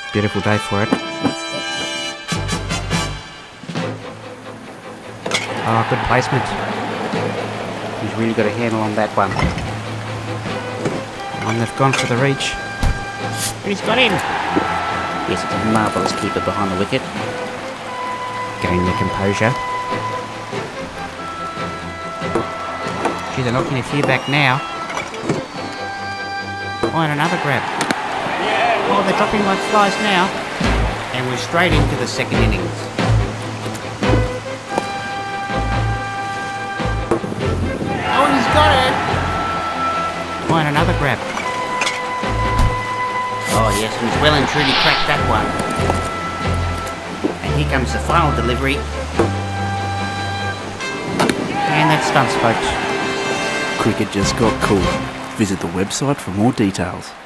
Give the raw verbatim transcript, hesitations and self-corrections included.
Beautiful day for it. Oh, good placement. He's really got a handle on that one. And they've gone for the reach. He's got him! Yes, it's a marvellous keeper behind the wicket. Getting their composure. Gee, they're knocking a few back now. Oh, and another grab. Oh, they're dropping like flies now. And we're straight into the second innings. Oh, and he's got it! Oh, and another grab. Oh, yes, and he's well and truly cracked that one. And here comes the final delivery. And that's stumps, folks. Cricket just got cool. Visit the website for more details.